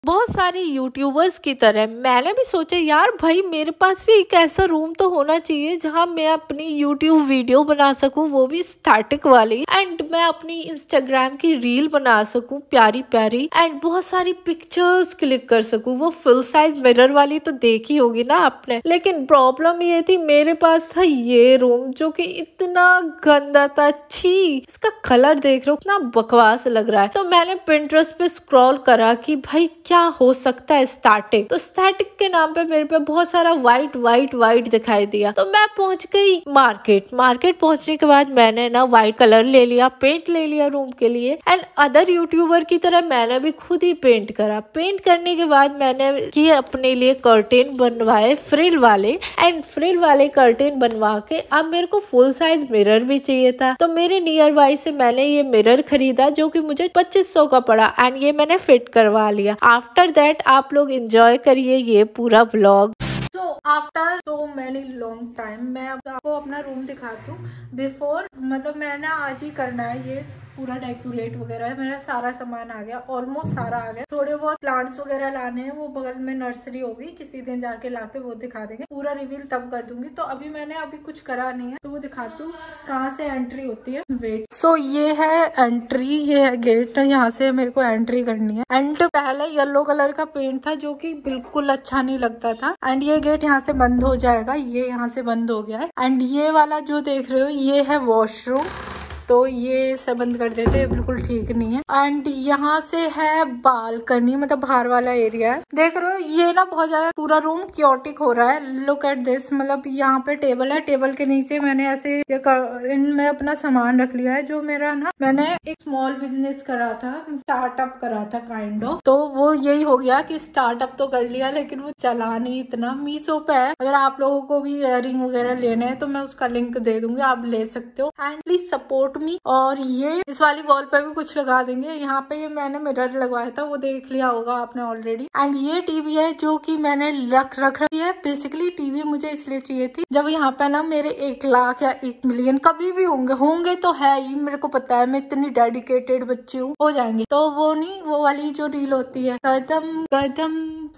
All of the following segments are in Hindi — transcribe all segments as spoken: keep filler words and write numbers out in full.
बहुत सारे यूट्यूबर्स की तरह मैंने भी सोचा यार भाई मेरे पास भी एक ऐसा रूम तो होना चाहिए जहां मैं अपनी यूट्यूब वीडियो बना सकूं, वो भी स्टैटिक वाली, एंड मैं अपनी इंस्टाग्राम की रील बना सकूं प्यारी प्यारी, एंड बहुत सारी पिक्चर्स क्लिक कर सकूं। वो फुल साइज मिरर वाली तो देखी होगी ना आपने। लेकिन प्रॉब्लम ये थी मेरे पास था ये रूम जो कि इतना गंदा था, छी इसका कलर देख रहे हो इतना बकवास लग रहा है। तो मैंने पिंटरेस्ट पे स्क्रॉल करा कि भाई क्या हो सकता है स्टैटिक। तो स्टैटिक के नाम पे मेरे पे बहुत सारा व्हाइट व्हाइट व्हाइट दिखाई दिया। तो मैं पहुंच गई मार्केट। मार्केट पहुंचने के बाद मैंने ना व्हाइट कलर ले लिया, पेंट ले लिया रूम के लिए, एंड अदर यूट्यूबर की तरह मैंने भी खुद ही पेंट करा। पेंट करने के बाद मैंने किए अपने लिए कर्टेन बनवाए फ्रिल वाले, एंड फ्रिल वाले कर्टेन बनवा के अब मेरे को फुल साइज मिरर भी चाहिए था। तो मेरे नियर बाई से मैंने ये मिरर खरीदा जो कि मुझे पच्चीस सौ का पड़ा, एंड ये मैंने फिट करवा लिया। आफ्टर दैट आप लोग एंजॉय करिए ये पूरा व्लॉग। तो आफ्टर तो मैनी लॉन्ग टाइम मैं आपको अपना रूम दिखाती हूँ। बिफोर मतलब मैंने आज ही करना है ये पूरा डेकोरेट वगैरह, मेरा सारा सामान आ गया, ऑलमोस्ट सारा आ गया। थोड़े बहुत प्लांट्स वगैरह लाने हैं, वो बगल में नर्सरी होगी, किसी दिन जाके लाके वो दिखा देंगे। पूरा रिवील तब कर दूंगी। तो अभी मैंने अभी कुछ करा नहीं है तो वो दिखाती हूँ कहाँ से एंट्री होती है। वेट सो so, ये है एंट्री, ये है गेट, यहाँ से मेरे को एंट्री करनी है। एंड पहले येलो कलर का पेंट था जो कि बिल्कुल अच्छा नहीं लगता था, एंड ये गेट यहाँ से बंद हो जाएगा, ये यहाँ से बंद हो गया है। एंड ये वाला जो देख रहे हो ये है वॉशरूम, तो ये सब बंद कर देते हैं, बिल्कुल ठीक नहीं है। एंड यहाँ से है बालकनी, मतलब बाहर वाला एरिया है। देख रहे हो ये ना बहुत ज्यादा पूरा रूम क्योटिक हो रहा है। लुक एट दिस, मतलब यहाँ पे टेबल है, टेबल के नीचे मैंने ऐसे इनमें अपना सामान रख लिया है। जो मेरा ना मैंने एक स्मॉल बिजनेस करा था, स्टार्टअप करा था काइंड ऑफ, तो वो यही हो गया कि स्टार्टअप तो कर लिया लेकिन वो चला नहीं इतना। मीशो पे है, अगर आप लोगों को भी इयररिंग वगैरह लेने हैं तो मैं उसका लिंक दे दूंगी, आप ले सकते हो। And please support me. और ये इस वाली वॉल पे भी कुछ लगा देंगे। यहाँ पे ये मैंने मिरर लगवाया था, वो देख लिया होगा आपने ऑलरेडी। एंड ये टीवी है जो कि मैंने रख रख रखी है। बेसिकली टीवी मुझे इसलिए चाहिए थी जब यहाँ पे ना मेरे एक लाख या एक मिलियन कभी भी होंगे होंगे तो है ही, मेरे को पता है, मैं इतनी डेडिकेटेड बच्ची हूँ, हो जाएंगे। तो वो नहीं, वो वाली जो रील होती है कदम कदम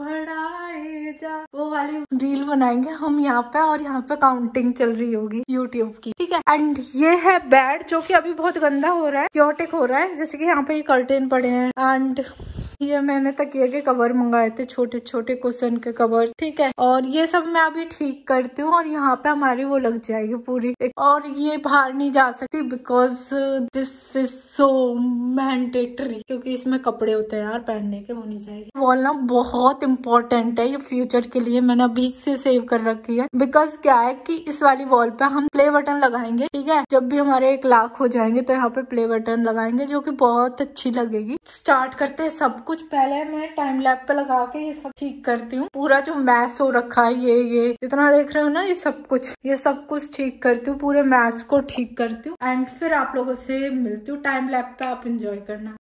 बढ़ाए जा, वो वाली रील बनाएंगे हम यहाँ पे, और यहाँ पे काउंटिंग चल रही होगी यूट्यूब की, ठीक है। एंड ये है बेड जो कि अभी बहुत गंदा हो रहा है, क्योटिक हो रहा है। जैसे कि यहाँ पे ये कर्टेन पड़े हैं, एंड ये मैंने तकिए के कवर मंगाए थे, छोटे छोटे कुशन के कवर, ठीक है। और ये सब मैं अभी ठीक करती हूँ, और यहाँ पे हमारी वो लग जाएगी पूरी। और ये बाहर नहीं जा सकती because this is so mandatory, क्योंकि इसमें कपड़े होते हैं यार पहनने के, वो नहीं जाएगी। वॉल ना बहुत इंपॉर्टेंट है, ये फ्यूचर के लिए मैंने अभी से सेव कर रखी है। बिकॉज क्या है कि इस वाली वॉल पे हम प्ले बटन लगाएंगे, ठीक है। जब भी हमारे एक लाख हो जाएंगे तो यहाँ पे प्ले बटन लगाएंगे, जो कि बहुत अच्छी लगेगी। स्टार्ट करते हैं सब कुछ। पहले मैं टाइम लैप पे लगा के ये सब ठीक करती हूँ। पूरा जो मैस हो रखा है, ये ये जितना देख रहे हो ना, ये सब कुछ ये सब कुछ ठीक करती हूँ, पूरे मैस को ठीक करती हूँ। एंड फिर आप लोगों से मिलती हूँ टाइम लैप पे, आप इंजॉय करना।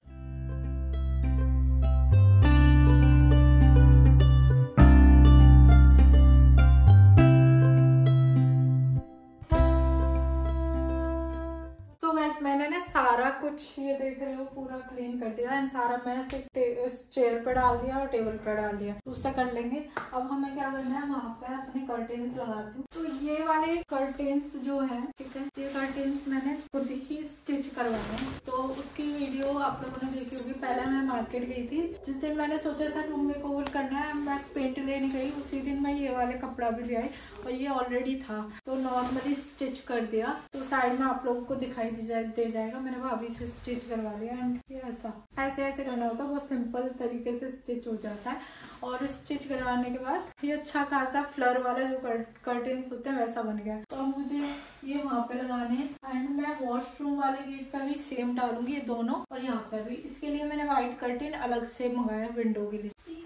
मैंने ना सारा कुछ ये देख रहे हो पूरा क्लीन कर दिया, एंड सारा मैस एक चेयर पे डाल दिया और टेबल पे डाल दिया, तो उससे कर लेंगे। अब हमें क्या करना है, वहाँ पे अपने कर्टेन्स लगाती हूँ। तो ये वाले कर्टेन्स जो है, ठीक है, ये कर्टेन्स मैंने खुद ही स्टिच करवाए हैं, तो उसकी वीडियो आप लोगों ने देखी होगी। पहले मैं मार्केट गई थी, जिस दिन मैंने सोचा था रूम में कवर करना है, मैं पेंट लेने गई, उसी दिन मैं ये वाले कपड़ा भी ले आई, और ये ऑलरेडी था तो नॉर्मली स्टिच कर दिया। तो साइड में आप लोगों को दिखाई दी जाए दे जाएगा, मैंने भाभी से स्टिच करवा लिया। एंड ये ऐसा ऐसे ऐसे करना होता है, बहुत सिंपल तरीके से स्टिच हो जाता है। और स्टिच करवाने के बाद ये अच्छा खासा फ्लर वाला जो कर्टेन्स होते हैं वैसा बन गया। तो अब मुझे ये वहाँ पे लगाने हैं, एंड मैं वॉशरूम वाले गेट पे भी सेम डालूंगी, ये दोनों, और यहाँ पे भी। इसके लिए मैंने व्हाइट कर्टेन अलग से मंगाया विंडो के लिए।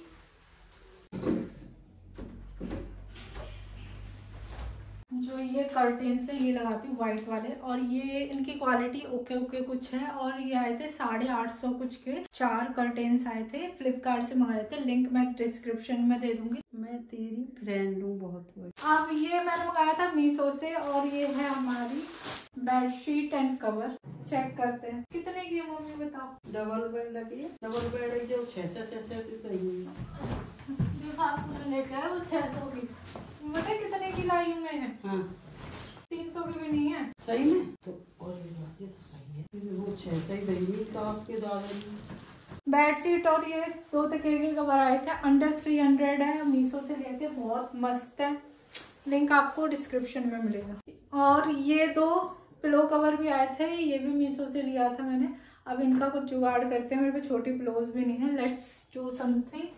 जो ये कर्टेन्स है ये लगाती हूँ व्हाइट वाले, और ये इनकी क्वालिटी ओके ओके कुछ है। और ये आए थे साढ़े आठ सौ कुछ के, चार कर्टेन्स आए थे, फ्लिपकार्ट से मंगाए थे, लिंक मैं डिस्क्रिप्शन में दे दूंगी। मैं तेरी फ्रेंड हूँ बहुत। अब ये मैंने मंगाया था मीशो से, और ये है हमारी बेडशीट एंड कवर। चेक करते हैं कितने की है मम्मी बताओ। डबल बेड लगी है, डबल बेड जो छह छह छह छह की कही जो आपने लेके आए वो छह सौ की, मतलब कितने की लाई हूँ मैं? हाँ तीन सौ की भी नहीं है। सही में तो और ये तो सही है, वो छह सौ ही दही काश के ज्यादा। बेडशीट और ये दो तकिए के कवर आए थे, अंडर थ्री हंड्रेड है, मीशो से लिए थे, बहुत मस्त है। लिंक आपको डिस्क्रिप्शन में मिलेगा। और ये दो पिलो कवर भी आए थे, ये भी मीशो से लिया था मैंने। अब इनका कुछ जुगाड़ करते हैं, मेरे पे छोटी पिलोज भी नहीं है। Let's do something.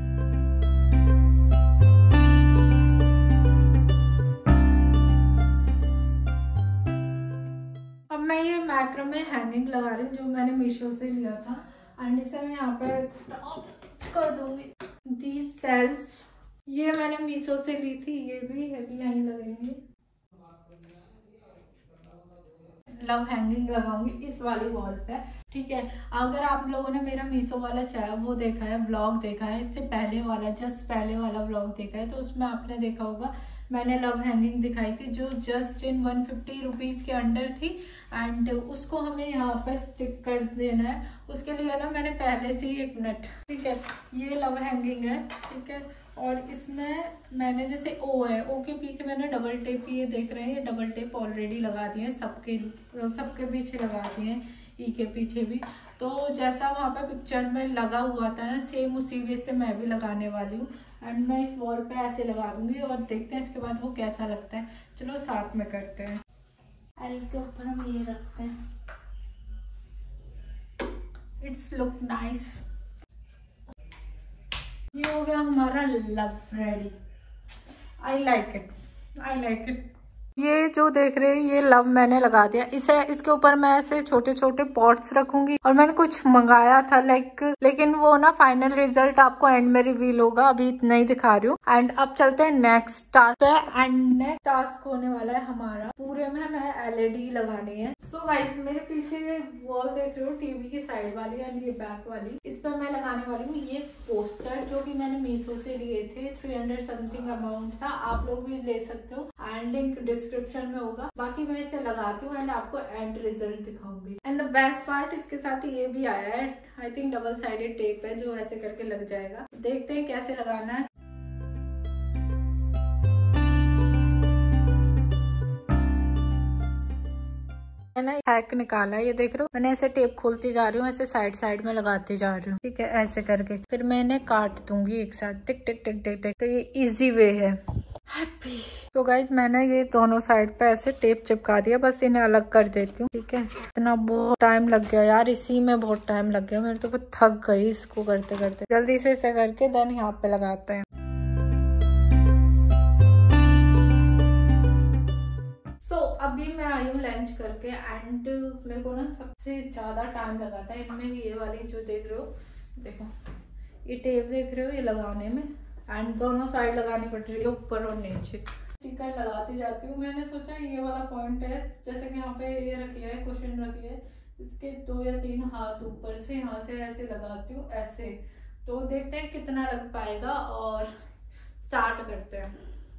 अब मैं ये मैक्रोमे हैंगिंग लगा रही हूँ जो मैंने मीशो से लिया था, एंड इसे मैं यहाँ पे कर दूंगी। दी सेल्स ये मैंने मीशो से ली थी, ये भी अभी यहीं लगेंगे। लव हैंगिंग लगाऊंगी इस वाली वॉल पे, ठीक है। अगर आप लोगों ने मेरा मीशो वाला चाहे वो देखा है, व्लॉग देखा है, इससे पहले वाला जस्ट पहले वाला व्लॉग देखा है, तो उसमें आपने देखा होगा मैंने लव हैंगिंग दिखाई थी जो just in one fifty rupees के अंडर थी, एंड उसको हमें यहाँ पे स्टिक कर देना है। उसके लिए ना मैंने पहले से ही एक मिनट, ठीक है, ये लव हैंगिंग है, ठीक है। और इसमें मैंने जैसे ओ है, ओ के पीछे मैंने डबल टेप, ये देख रहे हैं, ये डबल टेप ऑलरेडी लगा दिए हैं, सबके सबके पीछे लगा दिए हैं, ई के पीछे भी। तो जैसा वहाँ पे पिक्चर में लगा हुआ था ना, सेम उसी वे से मैं भी लगाने वाली हूँ। एंड मैं इस वॉल पे ऐसे लगा दूंगी और देखते हैं इसके बाद वो कैसा लगता है। चलो साथ में करते हैं। एल के ऊपर हम ये रखते हैं, इट्स लुक नाइस। ये हो गया हमारा love ready. I like it, I like it. ये जो देख रहे हैं ये लव मैंने लगा दिया। इसे इसके ऊपर मैं ऐसे छोटे छोटे पॉट्स रखूंगी। और मैंने कुछ मंगाया था लाइक, लेकिन वो ना फाइनल रिजल्ट आपको एंड में रिवील होगा, अभी नहीं दिखा रही हूँ। एंड अब चलते हैं नेक्स्ट टास्क पे। एंड नेक्स्ट टास्क होने वाला है हमारा, पूरे में हमें एलईडी लगानी है। सो गाइस मेरे पीछे वॉल देख रहे हो, टीवी की साइड वाली यानी ये बैक वाली, इस पर मैं लगाने वाली हूँ ये पोस्टर जो कि मैंने मीशो से लिए थे। थ्री हंड्रेड समथिंग अमाउंट था, आप लोग भी ले सकते हो, एंड लिंक डिस्क्रिप्शन में होगा। बाकी मैं इसे लगाती हूँ एंड आपको एंड रिजल्ट दिखाऊंगी। एंड द बेस्ट पार्ट, इसके साथ ये भी आया है, I think double sided tape है जो ऐसे करके लग जाएगा। देखते हैं कैसे लगाना है। मैंने हैक निकाला है, ये देख रहे हो, मैंने ऐसे टेप खोलती जा रही हूँ, ऐसे साइड साइड में लगाती जा रही हूँ, ठीक है, ऐसे करके फिर मैं इन्हें काट दूंगी एक साथ, टिक टिक टिक टिक टिक। तो ये इजी वे है। हैप्पी। तो गाइज मैंने ये दोनों साइड पे ऐसे टेप चिपका दिया, बस इन्हें अलग कर देती हूँ, ठीक है। इतना बहुत टाइम लग गया यार, इसी में बहुत टाइम लग गया, मेरे तो थक गई इसको करते करते। जल्दी से इसे करके देन यहाँ पे लगाते हैं। अभी मैं आई हूँ लंच करके, एंड मेरे को ना सबसे ज्यादा टाइम लगा था इनमें ये वाली जो देख रहे हो, देखो ये टेप देख रहे हो, ये लगाने में, एंड दोनों साइड लगानी पड़ रही है, ऊपर और नीचे। स्टिकर लगाती जाती हूँ। मैंने सोचा ये वाला पॉइंट है, जैसे कि यहाँ पे ये रखी है, क्वेश्चन रखी है, इसके दो या तीन हाथ ऊपर से यहाँ से ऐसे लगाती हूँ ऐसे। तो देखते हैं कितना लग पाएगा और स्टार्ट करते हैं।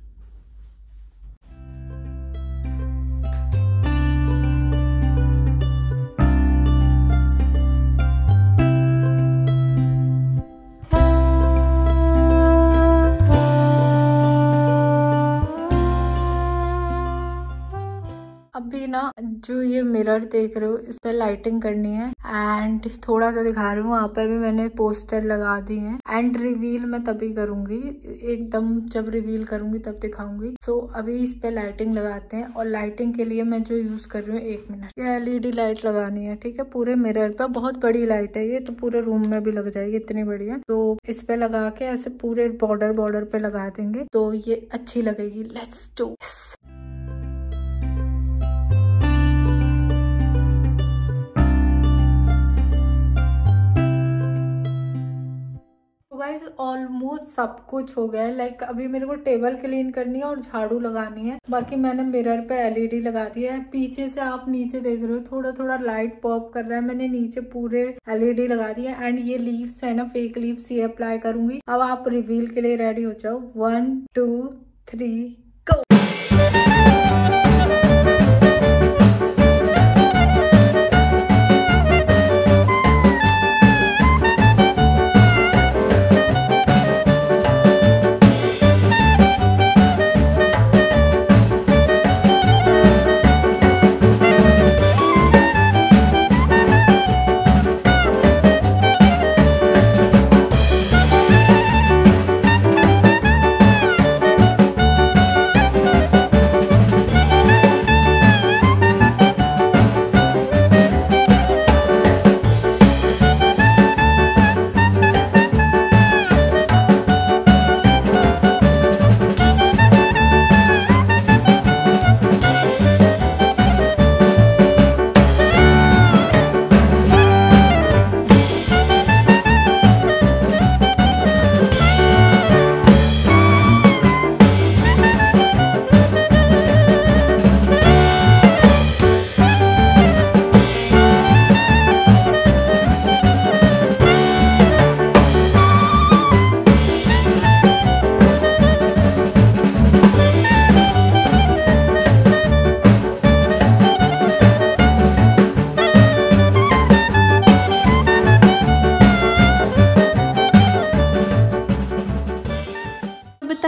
अभी ना जो ये मिरर देख रहे हो इस पे लाइटिंग करनी है, एंड थोड़ा सा दिखा रही हूँ, वहाँ पे भी मैंने पोस्टर लगा दिए हैं। एंड रिवील मैं तभी करूंगी, एकदम जब रिवील करूंगी तब दिखाऊंगी। सो so, अभी इस पे लाइटिंग लगाते हैं। और लाइटिंग के लिए मैं जो यूज कर रही हूँ, एक मिनट, ये एलईडी लाइट लगानी है, ठीक है, पूरे मिरर पे। बहुत बड़ी लाइट है ये, तो पूरे रूम में भी लग जाएगी, इतनी बड़ी है। तो इस पे लगा के ऐसे पूरे बॉर्डर बॉर्डर पे लगा देंगे तो ये अच्छी लगेगी। Let's do. गाइस ऑलमोस्ट सब कुछ हो गया है। लाइक अभी मेरे को टेबल क्लीन करनी है और झाड़ू लगानी है। बाकी मैंने मिरर पे एलईडी लगा दिया है। पीछे से आप नीचे देख रहे हो थोड़ा थोड़ा लाइट पॉप कर रहा है, मैंने नीचे पूरे एलईडी लगा दिया। एंड ये लीव्स है ना, फेक लीव्स, ये अप्लाई करूंगी। अब आप रिवील के लिए रेडी हो जाओ। One two three go.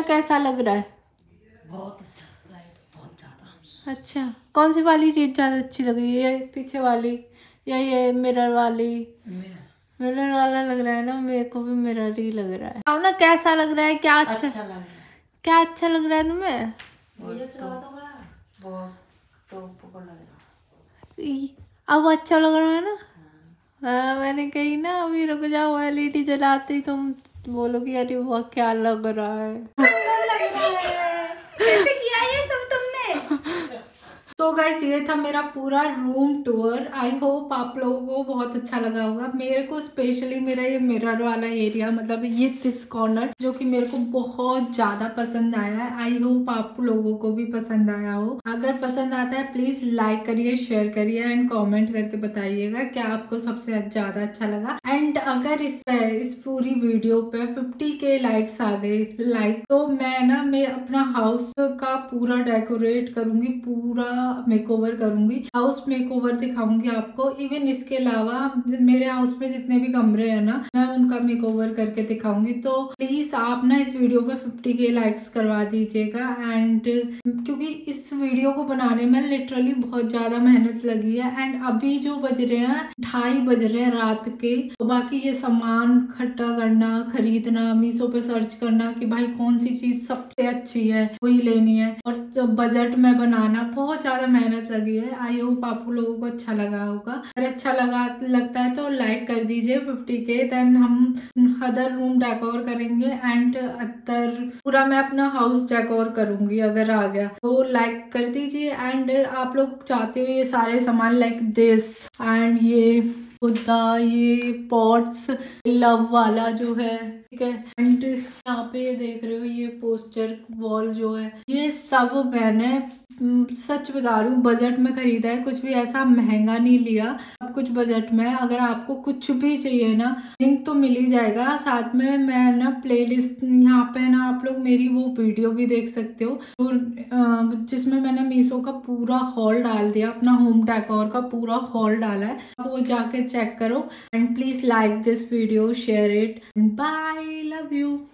आता कैसा लग रहा है? बहुत अच्छा लग रहा है, बहुत ज्यादा। अच्छा, कौन सी वाली चीज ज्यादा अच्छी लग रही है, पीछे वाली या ये मिरर वाली? मिरर वाला लग रहा है ना, मेरे को भी मिरर ही लग रहा है। अब ना कैसा लग रहा है, क्या अच्छा, अच्छा लग रहा है? क्या अच्छा लग रहा है तुम्हें? ये चला दो मैं, बहुत टॉप को लग रहा है। ई, अब अच्छा लग रहा है ना? हाँ, मैंने कही ना अभी रुक जाओ, एलईडी जलाते ही तुम बोलोगी अरे वाह क्या लग रहा है। सुंदर लग रहा है। कैसे किया ये सब तुमने? तो गाइस ये था मेरा पूरा रूम टूर। आई होप आप लोगों को बहुत अच्छा लगा होगा। मेरे को स्पेशली मेरा ये मिरर वाला एरिया, मतलब ये दिस कॉर्नर जो कि मेरे को बहुत ज्यादा पसंद आया है। आई होप आप लोगों को भी पसंद आया हो। अगर पसंद आता है प्लीज लाइक करिए, शेयर करिए एंड कमेंट करके बताइएगा क्या आपको सबसे ज्यादा अच्छा लगा। एंड अगर इस इस पूरी वीडियो पे फिफ्टी के लाइक्स आ गए लाइक तो मैं ना मैं अपना हाउस का पूरा डेकोरेट करूंगी, पूरा मेकओवर करूंगी, हाउस मेकओवर दिखाऊंगी आपको। इवन इसके अलावा मेरे हाउस में जितने भी कमरे हैं ना, मैं उनका मेकओवर करके दिखाऊंगी। तो प्लीज आप ना इस वीडियो पे फिफ्टी के लाइक्स करवा दीजिएगा। एंड क्योंकि इस वीडियो को बनाने में लिटरली बहुत ज्यादा मेहनत लगी है। एंड अभी जो बज रहे हैं ढाई बज रहे हैं रात के, तो बाकी ये सामान इकट्ठा करना, खरीदना, मीशो पे सर्च करना कि भाई कौन सी चीज सबसे अच्छी है वही लेनी है, और बजट में बनाना, बहुत ज्यादा मेहनत लगी है। आई होप आप लोगों को अच्छा लगा होगा। अगर अच्छा लगा लगता है तो लाइक कर दीजिए फिफ्टी के। देन हम अदर रूम डेकोर करेंगे एंड अदर पूरा मैं अपना हाउस डेकोर करूंगी। अगर आ गया तो लाइक कर दीजिए। एंड आप लोग चाहते हो ये सारे सामान लाइक दिस एंड ये खुदा ये पॉट्स लव वाला जो है, ठीक है। एंड यहाँ पे ये देख रहे हो ये पोस्टर वॉल जो है, ये सब मैंने सच बता रही हूँ बजट में खरीदा है। कुछ भी ऐसा महंगा नहीं लिया, सब कुछ बजट में। अगर आपको कुछ भी चाहिए ना लिंक तो मिल ही जाएगा। साथ में मैं ना प्लेलिस्ट यहाँ पे ना आप लोग मेरी वो वीडियो भी देख सकते हो जिसमें मैंने मीशो का पूरा हॉल डाल दिया, अपना होम डेकोर का पूरा हॉल डाला है, वो जाके चेक करो। And please like this video, share it, bye, love you.